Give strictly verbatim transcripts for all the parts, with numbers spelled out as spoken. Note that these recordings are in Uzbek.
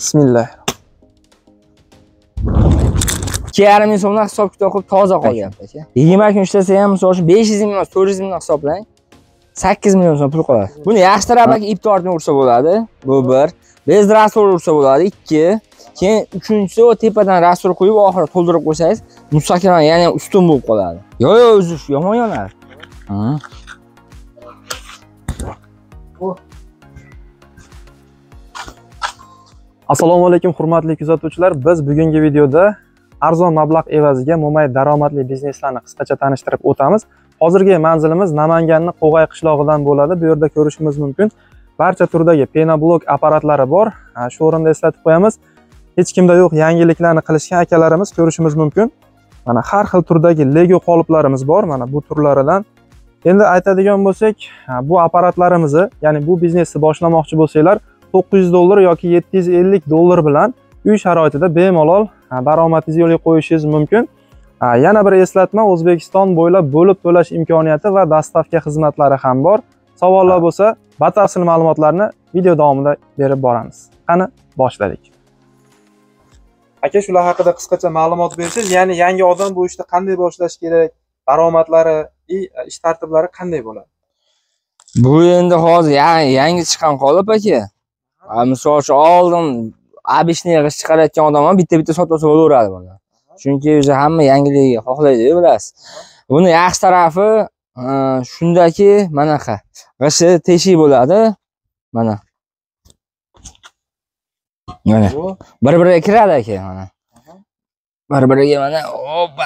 Bismillah. ikki yarim ming so'mdan hisob kitob qilib toza qolyapti aka. yigirma kun ishlasa ham misol uchun besh yuz ming emas, to'rt yuz mingdan hisoblang. sakkiz million so'm pul qoladi. Buni yaxshi tarafdagi ip tortini ursa bo'ladi. Bu bir. Bez rastor ursa bo'ladi. ikki. Keyin uchinchisi o tepadan rastor qo'yib oxiri to'ldirib qo'ysangiz, mustahkam, ya'ni ustun bo'lib qoladi. Yo yo, uzish yomon yonar. Ha. Assalomu alaykum hurmatli kuzatuvchilar. Biz bugungi videoda arzon mablag' evaziga mo'may daromadli bizneslarni qisqacha tanishtirib o'tamiz. Hozirgi manzilimiz Namanganning Qo'g'ay qishlog'idan bo'ladi. Bu yerda ko'rishingiz mumkin. Barcha turdagi penoblok apparatlari bor. Shu o'rinda eslatib qo'yamiz. Hech kimda yo'q yangiliklarni qilishgan akalarimiz ko'rishingiz mumkin. Mana har xil turdagi Lego qoliplarimiz bor. Mana bu turlaridan. Endi aytadigan bo'lsak, bu apparatlarimizni, ya'ni bu biznesni boshlamoqchi bo'lsanglar, to'qqiz yuz dollar yoki yetti yuz ellik dollar bilan uy sharoitida bemalol daromadingizni yo'lga qo'yishingiz mumkin. Yana bir eslatma, O'zbekiston bo'ylab bo'lib to'lash imkoniyati va dastavka xizmatlari ham bor. Savollar bo'lsa, batafsil ma'lumotlarni video davomida berib boramiz. Qani, boshladik. Aka, shular haqida qisqacha ma'lumot bersangiz, ya'ni yangi odam bu ishni qanday boshlash kerak, daromadlari, ish tartiblari qanday bo'ladi? Bu endi hozir yangi chiqqan qolip aka. Misol uchun oldin abishni yig'ish chiqarayotgan odam ham bitta-bitta sotsa bo'laveradi buni. Chunki o'zi hamma yangilikni xohlaydi, bilasiz. Buni yaxshi tarafi shundaki, manaqa g'ishi teshik bo'ladi. Mana. Mana. Bir-biriga kiradi aka, mana. Bir-biriga mana, hoppa.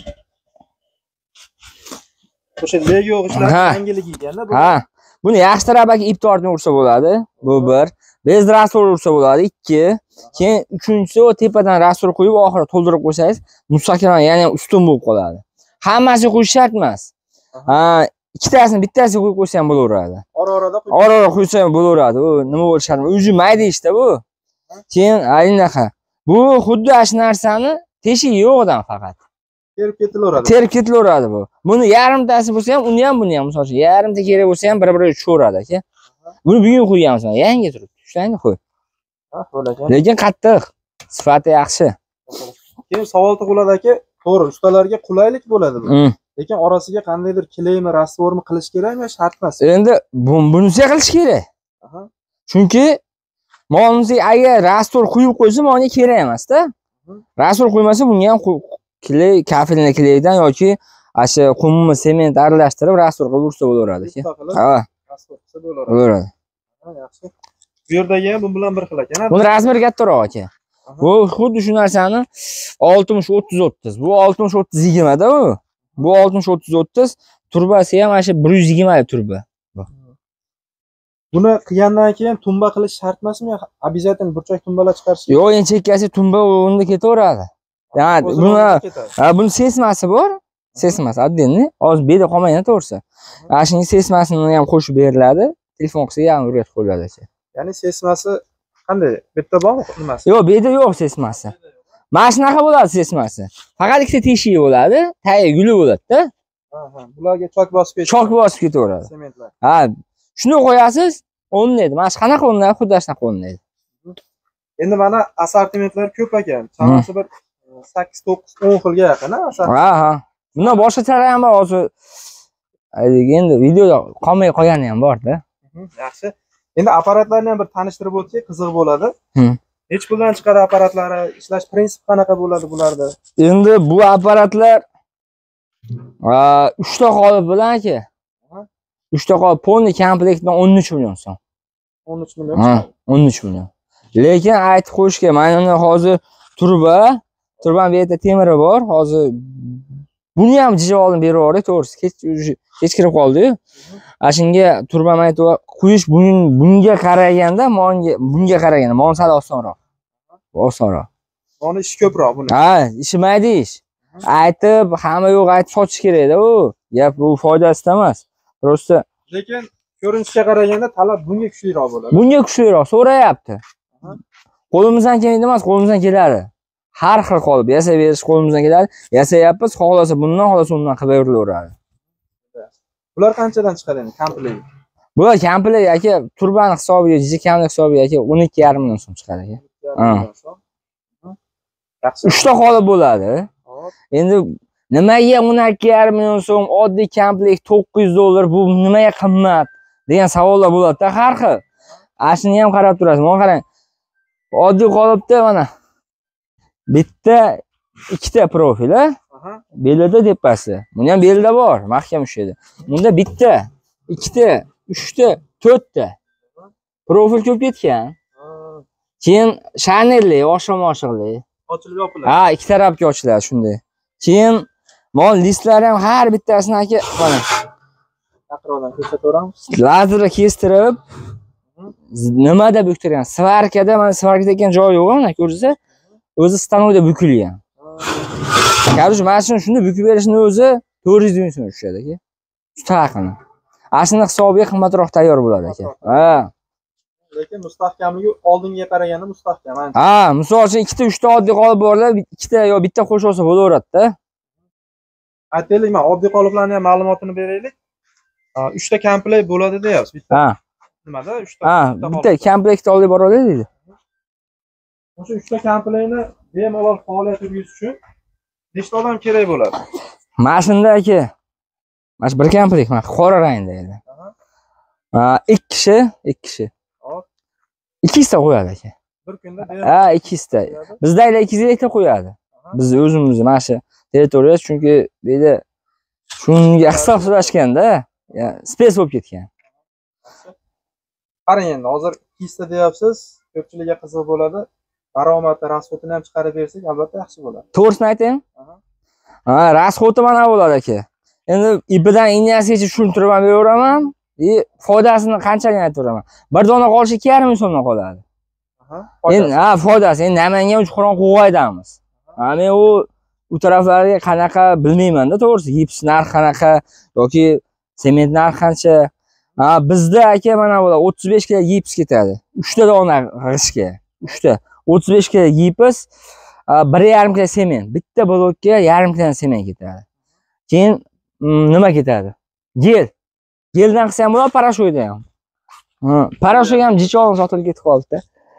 O'sha Lego g'ishlar yangilik ekanda bu. Ha. Buni yaxshi tarafdagi ip tortini ursa bo'ladi. Bu bir. Bez rastor ursa bo'ladi. ikki. Keyin uchinchisi o tepadan rastor qo'yib oxiri to'ldirib qo'ysangiz, mustahkam, ya'ni ustun bo'lib qoladi. Hammasi qo'yish shart emas. Ha, ikkitasini bittasiga qo'yib qo'ysa ham bo'laveradi. Ora-orada qo'yib. Ora-ora qo'ysa ham bo'laveradi. U nima bo'lishi shart emas. O'zi mayda ishda bu. Keyin aynaqa. Bu xuddi shu narsani teshigi yo'qdan faqat. Terib ketilaveradi. Terib ketilaveradi bu. Buni yarimtasi bo'lsa ham, uni ham, buni ham, misol uchun yarimta kerak bo'lsa ham bir-biriga tushaveradi aka. Buni bugun qo'yganmiz, yangi turibdi. Tushlaydi qo'y. Ha, bo'lagan. Lekin qattiq, sifati yaxshi. Keyin savol tug'iladi aka, to'g'ri, ustalarga qulaylik bo'ladi bu. Lekin orasiga qandaydir klaymi, rastvormi qilish kerakmi, shart emas. Endi bunisi qilish kerak. Aha. Chunki molimiz agar rastor quyib qo'ysa, menga kerak emas-da. Rastor qo'ymasa, bunga ham kley, kafelni kleydan yoki asha qummi, sement aralashtirib rastor qilib ursa bo'laveradi aka. Ha, rastor qilsa bo'laveradi. Bo'laveradi. Ha, yaxshi. Bu yerdagi ham bu bilan bir xil ekan. Buni razmeri kattaroq aka. Bu xuddi shu narsani oltmish o'ttiz o'ttiz. Bu oltmish o'ttiz yigirma da bu. Bu oltmish o'ttiz o'ttiz, turbasi ham asha bir yuz yigirma turba. Buni qilgandan keyin tumba qilish shart emasmi? Обязательно burchak tumbalar chiqarish. Yo'q, endi chekkasi tumba unda ketaveradi. Yani buni ha, buni sesmasi bor. Sesmasi отдельный. Hozir beda qolmaydi to'g'risi. Ana shunga sesmasini ham qo'shib beriladi. Telefon qilsa ham o'rgatib qo'yiladi aka. Ya'ni sesmasi qanday? Bitta bormi, nimasi? Yo'q, beda yo'q sesmasi. Mana shunaqa bo'ladi sesmasi. Faqat ikkita teshigi bo'ladi, tagi guli bo'ladi-da. Ha, ha. Bularga chok bosib ketadi. Chok bosib ketaveradi. Sementlar. Ha, shuni qo'yasiz, o'rnaydi. Mana shu qanaqa o'rnaydi, xuddi shunaqa o'rnaydi. Endi mana assortimentlar ko'p ekan. Chamasi bir sakkiz to'qqiz o'n xilga yaqin, ha? Ha, ha. Bundan boshqachalar ham bor, hozir. Endi videoda qolmay qolgani ham bor-da. Yaxshi. Endi apparatlarni ham bir tanishtirib o'tsak, qiziq bo'ladi. Nech puldan chiqadi apparatlari, ishlash prinsipi qanaqa bo'ladi bularda? Endi bu apparatlar uchta qolip bilan aka. uchta qolip polniy komplektdan o'n uch million so'm. o'n uch million. Ha, o'n uch million. Lekin aytib qo'yish kerak, mana hozir turba, turban bu yerda temiri bor. Hozir buni ham jija olib berib yubordik, to'g'risi. Kech kech kirib qoldi-yu. Ashunga turba aytib qo'yish bunga qaraganda, menga bunga qaraganda men sal osonroq. Osonroq. Buni ish ko'proq buni. Ha, ishi mayda ish. Aytib, hamma yo'q aytib sotish kerak-da u. Gap bu foydasi emas. Prosta. Lekin ko'rinishga qaraganda talab bunga kuchliroq bo'ladi. Bunga kuchliroq so'rayapti. Qo'limizdan kelmaydi emas, qo'limizdan keladi. Har xil qolib yasab berish qo'limizdan keladi. Yasayapmiz, xohlasa bundan, xohlasa undan qilib berilaveradi. Bular qanchadan chiqadi endi komplekt? Bular komplekt aka, turbani hisobiga, jikamlik hisobiga aka o'n ikki yarim million so'm chiqadi aka. Yaxshi. uchta qolib bo'ladi. Endi nimaga o'n ikki yarim million so'm oddiy komplekt to'qqiz yuz dollar bu nimaga qimmat degan savollar bo'ladi-da har xil. Ashuni ham qarab turasiz. Mana qarang. Oddiy qolibdi mana. Bitta ikkita profil, a? Belida tepasi. Buni ham belida bor, mahkam ushlaydi. Bunda bitta, ikkita, uchta, to'rtta profil ko'p ketgan. Keyin shanelli, oshirmoshirli. Ochilib yopiladi. Ha, ikki tarafga ochiladi shunday. Keyin mol listlari ham har bittasini aka mana taqrodan ko'rsataveramiz. Lazerda kestirib nimada buktirgan? Svarkada, mana svarka degan joy yo'q, mana ko'rsangiz, o'zi stanokda bukilgan. Qarshi mana shuni shunda bukib berishning o'zi to'rt yuz ming so'm tushadi aka. Mustaqilni. Ashuni hisobiga qimmatroq tayyor bo'ladi aka. Ha. Lekin mustahkamligi oldinga qaraganda mustahkam. Ha, misol uchun ikkita uchta oddiy qolib borlar, ikkita yo bitta qo'shib olsa bo'laveradi-da. Aytaylik, men oddiy qoliplarning ham ma'lumotini beraylik. uchta komplekt bo'ladi deyapsiz. Bitta. Ha. Nimada? uchta. Ha, bitta komplekt olib boradi deydi. O'sha uchta komplektni bemalol faoliyat yurgizish uchun nechta odam kerak bo'ladi? Mana shunda aka. Mana shu bir komplekt, mana qora rangda edi. Ha, ikki kishi, ikki kishi. ikkita qo'yadi aka. Bir kunda ha, ikkita. Bizdagilar ikki yuz ellik ta qo'yadi. Biz o'zimiz mana shu territoriya chunki bu yerda shunga hisoblashganda, ya space bo'lib ketgan. Qarang endi, hozir ikkita deyapsiz, ko'pchilikga qiziq bo'ladi. Daromadi, rasxotini ham chiqarib bersak, albatta yaxshi bo'ladi. To'g'risini aytaymi? Ha, rasxoti mana bo'ladi aka. Endi ipidan inyasigacha tushuntirib ham beraman. E, foydasini qanchalik aytaveraman. Bir dona qolishi ikki yarim ming so'mdan qoladi. Aha. Endi ha, foydasi. Endi Namangan Uchqo'rg'on Qo'g'aydamiz. Ha, men u u taraflarga qanaqa bilmayman-da, to'g'risi. Gips narxi qanaqa yoki sement narxi qancha. Ha, bizda aka mana bular o'ttiz besh kilo gips ketadi. uchta dona g'ishga. uchta. o'ttiz besh kilo gips, bir yarim kilo sement. Bitta blokka yarim kilo sement ketadi. Keyin nima ketadi? Gel. Geldan qilsa ham bo'ladi, parashoyda ham. Ha, parashoy ham jichog'im sotilib ketib qoldi-da.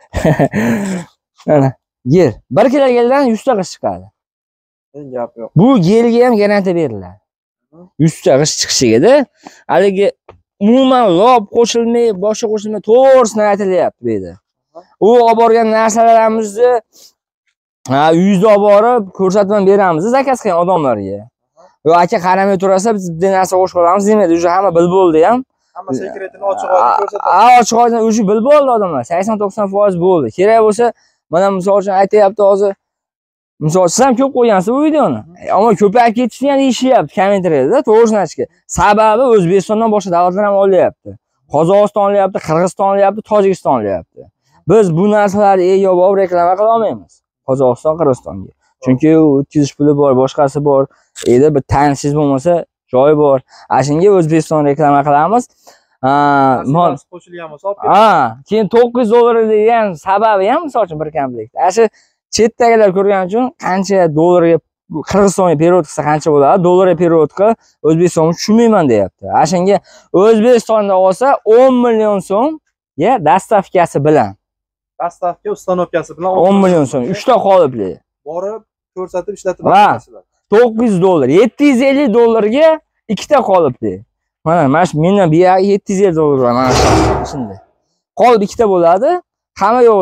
Mana, gel. bir kilo geldan yuz ta g'ish chiqadi. Men gap yo'q. Bu gelga ham garantiya beriladi. yuz ta g'ish chiqishiga-da, haligi umuman lob qo'shilmay, boshqa qo'shilmay to'g'risini aytilyapti bu yerda. U olib borgan narsalarimizni ha, uyingizda olib borib ko'rsatib beramiz zakaz qilgan odamlarga. Yo aka qaramay turasa biz bitta narsa qo'shib olamiz demaydi. O'sha hamma bilib bo'ldi ham. Hamma sekretini ochiq oydin ko'rsatadi. Ha, ochiq oydin o'sha bilib bo'ldi odamlar. sakson to'qson foiz bo'ldi. Kerak bo'lsa, mana misol uchun aytayapti hozir. Misol siz ham ko'p qo'ygansiz bu videoni. Ammo ko'payib ketishini ham deyishyapti kommentariyada, to'g'risini aytishga. Sababi O'zbekistondan boshqa davlatlar ham olyapti. Qozog'iston olyapti, Qirg'iziston olyapti, Tojikiston olyapti. Biz bu narsalarni ega bo'lib reklama qila olmaymiz. Qozog'iston, Qirg'izistonga. Chunki o'tkazish puli bor, boshqasi bor. Edi bir tanishingiz bo'lmasa, joy bor. Ashunga O'zbekiston reklama qilamiz. Ha, mol qo'shilgan bo'lsa olib ha, keyin to'qqiz yuz dollar degan sababi ham misol uchun bir komplekt. Ashi chetdagilar ko'rgan uchun qancha dollarga Qirg'izistonga perevod qilsa qancha bo'ladi? Dollarga perevod qilib O'zbekistonga tushunmayman deyapti. Ashunga O'zbekistonda olsa o'n million so'mga dastavkasi bilan. Dastavka ustanovkasi bilan o'n million so'm. uchta qolipli. Borib ko'rsatib ishlatib berasizlar. to'qqiz yuz dollar, yetti yuz ellik dollarga ikkita qolipli. Mana mana shu mendan bu yerga yetti yuz ellik dollar mana shunday. Qolib ikkita bo'ladi. Hamma yo'q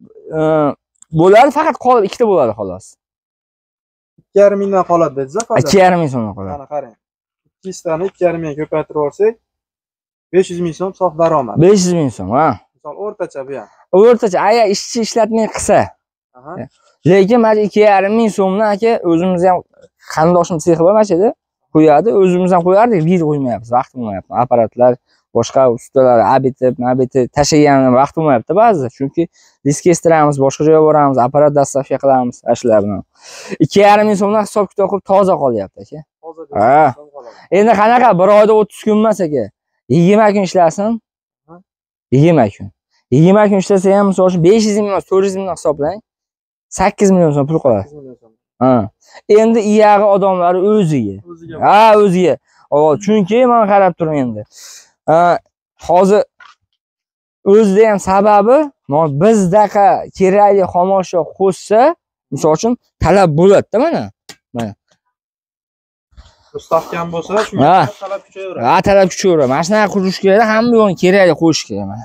bo'ladi, faqat qolib ikkita bo'ladi xolos. ikki yarim mingdan qoladi dedingiz-a? ikki yarim ming so'mdan qoladi. Mana qarang. ikki tani ikki yarim mingga ko'paytirib olsak, besh yuz ming so'm sof daromad. besh yuz ming so'm, ha. Misol o'rtacha bu ham. O'rtacha aya ishchi ishlatmay qilsa. Aha. Lekin mana ikki yarim ming so'mdan aka o'zimiz ham qarindoshim sexi bor mana yerda qo'yadi, o'zimiz ham qo'yardik, video qo'ymayapmiz, vaqt bo'lmayapti. Apparatlar, boshqa ustalar, abitib, mabitib tashagan vaqt bo'lmayapti ba'zida. Chunki disk kestiramiz, boshqa joyga boramiz, apparat dastavka qilamiz, ashlar bilan. ikki yarim ming so'mdan hisob kitob qilib toza qolyapti aka. Ha. Endi qanaqa bir oyda o'ttiz kun emas aka. yigirma kun ishlasin. yigirma kun. yigirma kun ishlasa ham misol uchun besh yuz ming emas, to'rt yuz ming hisoblang. sakkiz million so'm pul qoladi. Ha. Endi iyag'i odamlar o'ziga. Ha, o'ziga. Chunki men qarab turing endi. Hozir o'zida ham sababi, bizdaqa kerakli xomashyo qo'shsa, misol uchun talab bo'ladi-da mana. Mana. Mustahkam bo'lsa, shunga talab kuchayaveradi. Ha, talab kuchayaveradi. Mana shunaqa qurish kerak, hamma yo'qni kerakli qo'yish kerak mana.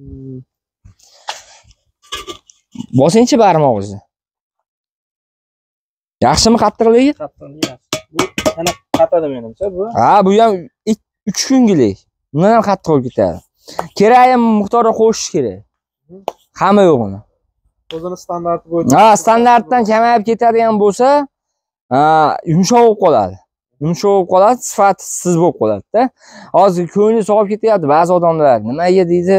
Bosingchi barmog'ingizni. Yaxshimi qattiqligi? Qattiqligi. Bu ana qatadi menimcha bu. Ha, bu ham uch kungilik. Bundan ham qattiq bo'lib ketadi. Kerakli miqdorda qo'shish kerak. Hamma yo'g'ini. O'zini standarti bo'yicha. Ha, standartdan kamayib ketadigan bo'lsa, ha, yumshoq bo'lib qoladi. Yumshoq bo'lib qoladi, sifatsiz bo'lib qoladi-da. Hozir ko'ngli sog'ib ketyapti ba'zi odamlar. Nimaga deydi?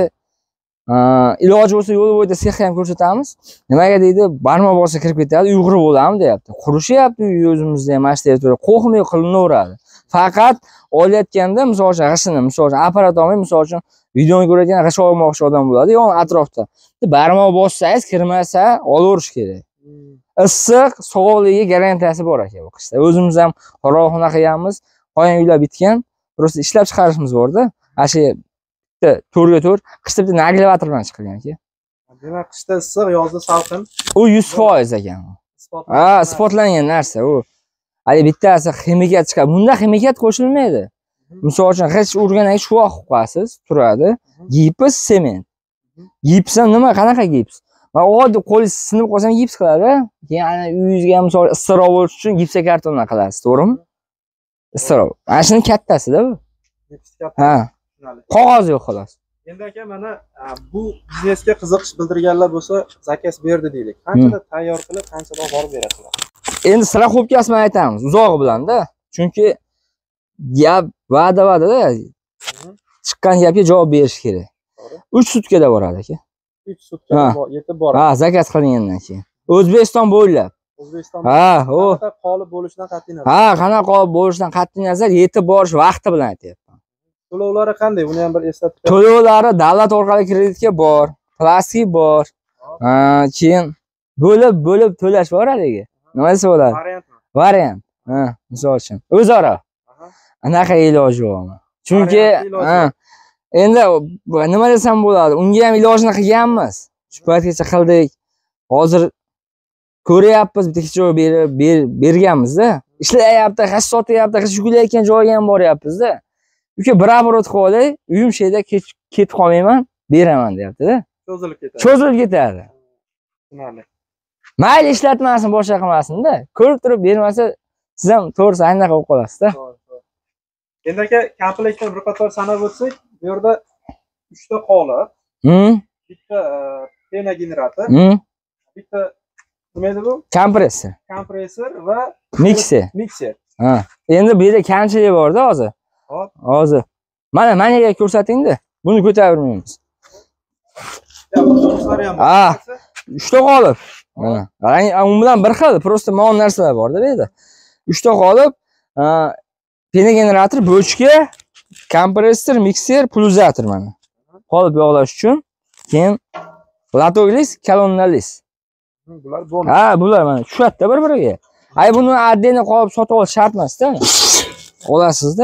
Iloji bo'lsa yo'l bo'yida sex ham ko'rsatamiz. Nimaga deydi? Barmoq bossa kirib ketadi, uyg'ur bo'ladimi deyapti. Qurishyapti uy o'zimizda ham mana shu qo'rqmay qilinaveradi. Faqat olayotganda, misol uchun g'ishini, misol uchun apparat olmay, misol uchun videoni ko'radigan g'ish olmoqchi odam bo'ladi, yon atrofda. Barmoq bossangiz kirmasa, olaverish kerak. Issiq, sog'ligiga garantiyasi bor ekan bu qishda. O'zimiz ham qorovxona qilganmiz, qo'yan uylar bitgan, просто ishlab chiqarishimiz bor-da. Asha to'rtga to'rt, qishda bitta naglevator bilan chiqilgan aka. Demak, qishda issiq, yozda salqin. U yuz foiz ekan. Ha, isbotlangan narsa u. Hali bittasi ximikat chiqadi. Bunda ximikat qo'shilmaydi. Misol uchun g'isht urgandan keyin shuvoq qilib qo'yasiz, turadi. Gips, sement. Gips ham nima, qanaqa gips? Men oddiy qo'lingiz sinib qolsa ham gips qiladi. Keyin ana uyingizga ham misol issiqroq bo'lish uchun gipsa kartondan qilasiz, to'g'rimi? Issiqroq. Ana shuni kattasida bu. Ha. Qog'oz yo'q xolos. Endi aka, mana bu biznesga qiziqish bildirganlar bo'lsa, zakaz berdi deylik. Qanchada tayyor qilib, qanchada borib berasizlar? Endi страховкasini aytamiz, uzog'i bilan-da. Chunki gap va'da-va'da-da. Chiqqan gapga javob berish kerak. uch sutkada boradi aka. uch sutkada yetib boradi. Ha, zakaz qilingandan keyin. O'zbekiston bo'ylab. O'zbekiston. Ha, u. Qanaqa qolib bo'lishidan qat'iy nazar. Ha, qanaqa qolib bo'lishidan qat'iy nazar yetib borish vaqti bilan aytyapman. To'lovlari qanday? Buni ham bir eslatib bering. To'lovlari davlat orqali kreditga bor, plastik bor. Ha, keyin bo'lib bo'lib to'lash bor haligi. Nima desa bo'ladi? Variantmi? Variant. Ha, misol uchun. O'zaro. Anaqa iloji yo'qmi? Chunki, ha, endi nima desam bo'ladi? Unga ham ilojini qilganmiz. Shu paytgacha qildik. Hozir ko'ryapmiz, bitta javob berib berganmiz-da. Ishlayapti, g'isht sotyapti, g'isht yukilayotgan joyga ham boryapmiz-da. Uka bir oborot qilib olay, uyim şeyda ketib qolmayman, beraman deyapti-da. Cho'zilib ketadi. Cho'zilib ketadi. Tushunarli. Mayli ishlatmasin, boshqa qilmasin-da. Ko'rib turib bermasa, siz ham to'g'risi anaqa qilib qolasiz-da. Endi aka, komplektdan bir qator sanab o'tsak, bu yerda uchta qolip, bitta pena generator, bitta nima edi bu? Kompressor. Kompressor va mikser. Mikser. Ha. Endi bu yerda kamchilik bor-da hozir. Hop. Hozir. Mana managa ko'rsating-da. Buni ko'tarmaymiz. Ha. uchta qolib. Mana. Qarang, u bilan bir xil, просто ma'lum narsalar bor-da bu yerda. uchta qolib, pena generator, bochka, kompressor, mikser, pulsator mana. Qolib yog'lash uchun, keyin latoglis, kolonnalis. Bular bonus. Ha, bular mana tushadi-da bir-biriga. Ay buni отдельно qolib sotib olish shart emas-da. Olasizda.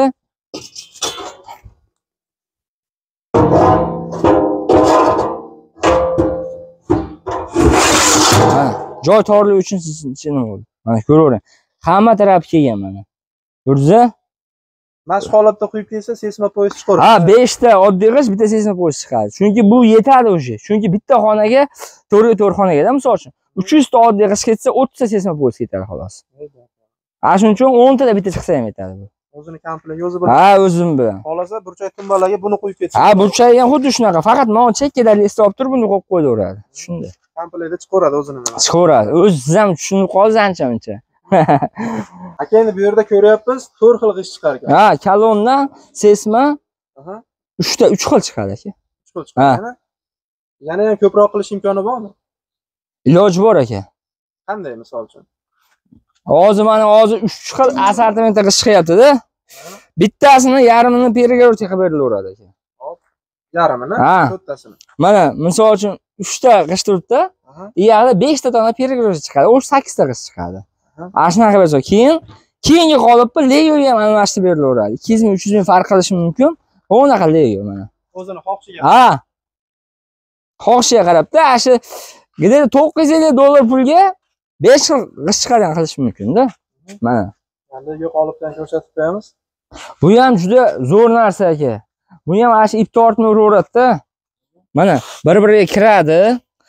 Ha, joy torligi uchun siz nima bo'ldi? Mana ko'ravering. Hamma tarafi kelgan mana. Ko'rdingizmi? Mashq holatda quyib kelsa, seysmopoyez chiqadi. Ha, beshta oddiy g'ish, bitta seysmopoyez chiqadi. Chunki bu yetadi o'sha. Chunki bitta xonaga, to'rtga to'rt xonaga-da, misol uchun, uch yuz ta oddiy g'ish ketsa, o'ttiz ta seysmopoyez ketadi xolos. Ha, shuning uchun o'n ta da bitta chiqsa ham yetadi bu. O'zini komplekt, o'zi bilan. Ha, o'zim bilan. Xolasa burchak tumbalarga buni quyib ketsa. Ha, burchak ham xuddi shunaqa, faqat mana chekkada list olib turib, buni qo'yib qo'yaveradi. Tushundim. Komplektda chiqaradi o'zini nima. Chiqaradi. O'zi siz ham tushunib qolsangiz ancha-muncha. Aka, endi bu yerda ko'ryapmiz, to'rt xil g'ish chiqar ekan. Ha, kolonna, sesma, Aha. uchta uch xil chiqadi aka. uch xil chiqadi. Yana ham ko'proq qilish imkoni bormi? Iloji bor aka. Qanday misol uchun? Hozir mana hozir uch xil assortimentda g'ish chiqyapti-da. Bittasini yarmini перегородка qilib berilaveradi aka. Hop. Yarmini, to'rttasini. Mana misol uchun uchta g'ish turibdi. Iyag'ida beshta dona перегородка chiqadi. O sakkizta g'ish chiqadi. Ana shunaqa bo'lsa, keyin keyingi qolipni Legoga ham almashtirib berilaveradi. ikki yuz ming uch yuz ming farq qilishi mumkin. Unaqa Lego mana. O'zini xohishiga. Ha. Xohishiga qarab-da, shu gideri to'qqiz yuz ellik dollar pulga besh xil g'isht chiqargan qilish mumkin-da. Mana. Endi yo'qolibdan ko'rsatib qo'yamiz. Bu ham juda zo'r narsa aka. Buni ham ashi ip tortni uraveradi-da. Mana bir-biriga kiradi.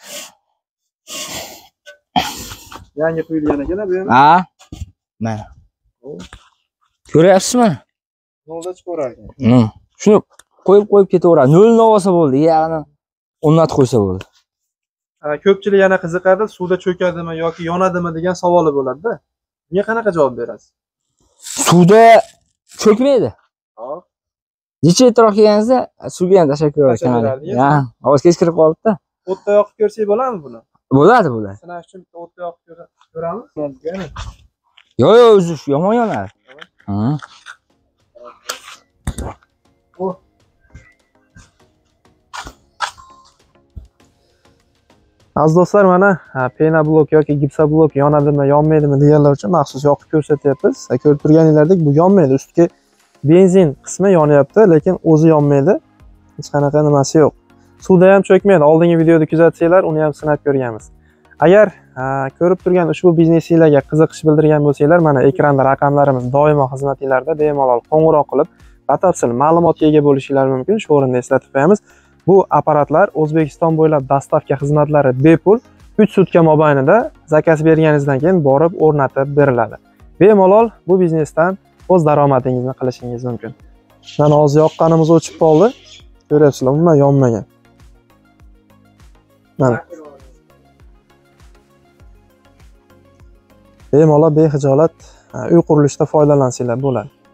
Yangi quyilgan ekan bu ham. Ha. Mana. Ko'ryapsizmi mana? Nolda chiqarar ekan. Hmm. Shuni qo'yib qo'yib ketaveradi. nolni olsa bo'ldi, ya'ni o'rnatib qo'ysa bo'ldi. Ko'pchilik yana qiziqadi, suvda cho'kadimi yoki yonadimi degan savoli bo'ladi-da. Bunga qanaqa javob berasiz? Suvda cho'kmaydi. Hop. Necha e'tirof kelganingizda suvga ham tashlab qo'yarkan. Ha, ovoz keskirib qolibdi. O'tda yoqib ko'rsak bo'ladimi buni? Bo'ladi, bo'ladi. Sinash uchun bitta o'tda yoqib ko'ramiz. Yo'q, yo'q, o'zi yomon yonadi. Ha. Aziz do'stlar, mana pena blok yoki gipsa blok yonadimi, yonmaydimi deganlar uchun maxsus yoqib ko'rsatyapmiz. Ko'rib turganingizdek, bu yonmaydi. Ustki benzin qismi yonyapti, lekin o'zi yonmaydi. Hech qanaqa nimasi yo'q. Suvda ham cho'kmaydi. Oldingi videoda kuzatsanglar, uni ham sinab ko'rganmiz. Agar ko'rib turgan ushbu biznesingizga qiziqish bildirgan bo'lsanglar, mana ekranda raqamlarimiz doimo xizmatinglarda bemalol qo'ng'iroq qilib, batafsil ma'lumotga ega bo'lishingiz mumkin. Shu o'rinda eslatib qo'yamiz. Bu apparatlar O'zbekiston bo'ylab dastavka xizmatlari bepul uch sutka mobaynida zakaz berganingizdan keyin borib o'rnatib beriladi. Bemalol bu biznesdan o'z daromadingizni qilishingiz mumkin. Mana hozir yoqqanimiz o'chib qoldi. Ko'ryapsizlar, umuman yonmagan. Mana. Bemalol bexijolat uy qurilishida foydalansanglar bo'ladi.